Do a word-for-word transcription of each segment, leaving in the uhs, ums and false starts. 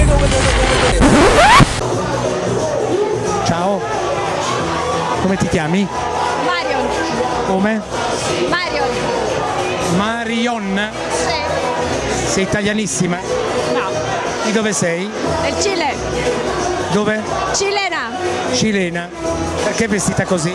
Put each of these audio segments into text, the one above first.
Ciao, come ti chiami? Marion. Come? Marion. Marion? Sì. Sei italianissima? No. Di dove sei? Del Cile. Dove? Cilena. Cilena. Perché è vestita così?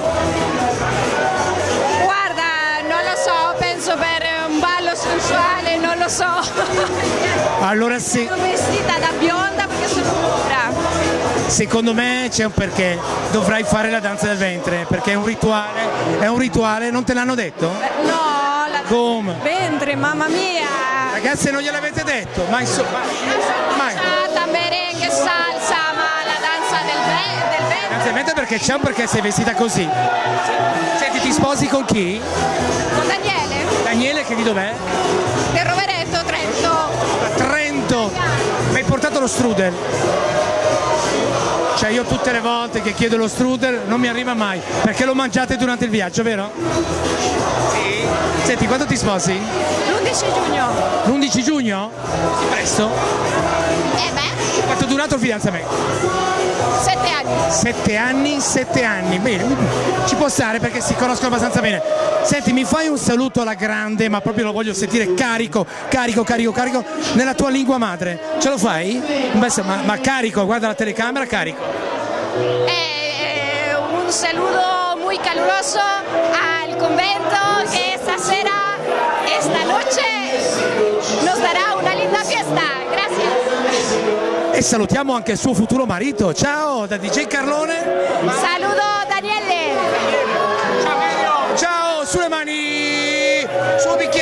Guarda, non lo so, penso per un ballo sensuale, non lo so. Allora sì. Sono vestita da bionda perché sono pura. Secondo me c'è un perché. Dovrai fare la danza del ventre, perché è un rituale. È un rituale, non te l'hanno detto? Eh, no, la Come? ventre, mamma mia. Ragazze, non gliel'avete detto, ma insomma. Mai. Salsa, merengue, salsa, ma la danza del, ve- del ventre. Danza del ventre perché c'è un perché sei vestita così. Senti, ti sposi con chi? Con Daniele, Daniele, che di dov'è? del Rovereto, Trento. A Trento. Mi hai portato lo strudel. Cioè io tutte le volte che chiedo lo strudel non mi arriva mai, perché lo mangiate durante il viaggio, vero? Sì. Senti, quando ti sposi? l'undici giugno. l'undici giugno? Così presto? Eh beh, Quanto è durato il fidanzamento? sette anni. Sette anni, sette anni, bene, ci può stare perché si conoscono abbastanza bene. Senti, mi fai un saluto alla grande, ma proprio lo voglio sentire carico, carico, carico, carico, nella tua lingua madre. Ce lo fai? Beh, ma, ma carico, guarda la telecamera, carico. Eh, un saludo muy caluroso al convento que esta sera, esta noche nos dará una linda fiesta. Gracias. E salutiamo anche il suo futuro marito. Ciao da D J Carlone. Saludo Daniele. Ciao, sulle mani, sul bicchiere.